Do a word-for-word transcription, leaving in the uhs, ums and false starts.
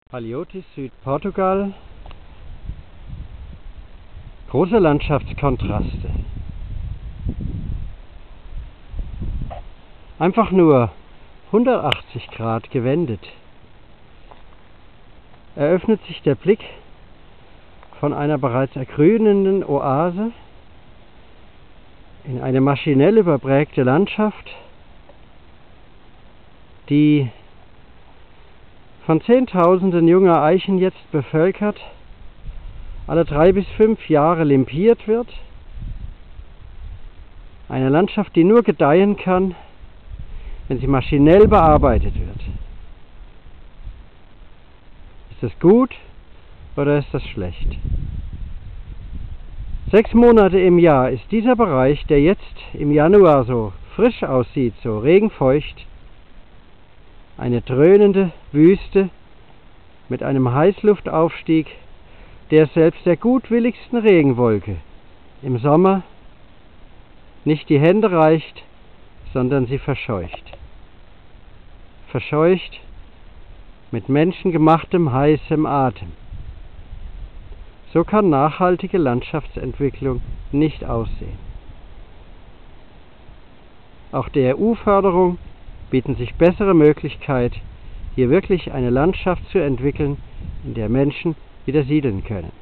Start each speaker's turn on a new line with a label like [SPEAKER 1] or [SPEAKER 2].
[SPEAKER 1] Haliotis, Südportugal. Große Landschaftskontraste. Einfach nur hundertachtzig Grad gewendet. Eröffnet sich der Blick von einer bereits ergrünenden Oase in eine maschinell überprägte Landschaft, die von Zehntausenden junger Eichen jetzt bevölkert, alle drei bis fünf Jahre limpiert wird. Eine Landschaft, die nur gedeihen kann, wenn sie maschinell bearbeitet wird. Ist das gut oder ist das schlecht? Sechs Monate im Jahr ist dieser Bereich, der jetzt im Januar so frisch aussieht, so regenfeucht, eine dröhnende Wüste mit einem Heißluftaufstieg, der selbst der gutwilligsten Regenwolke im Sommer nicht die Hände reicht, sondern sie verscheucht. Verscheucht mit menschengemachtem heißem Atem. So kann nachhaltige Landschaftsentwicklung nicht aussehen. Auch der E U-Förderung bieten sich bessere Möglichkeiten, hier wirklich eine Landschaft zu entwickeln, in der Menschen wieder siedeln können.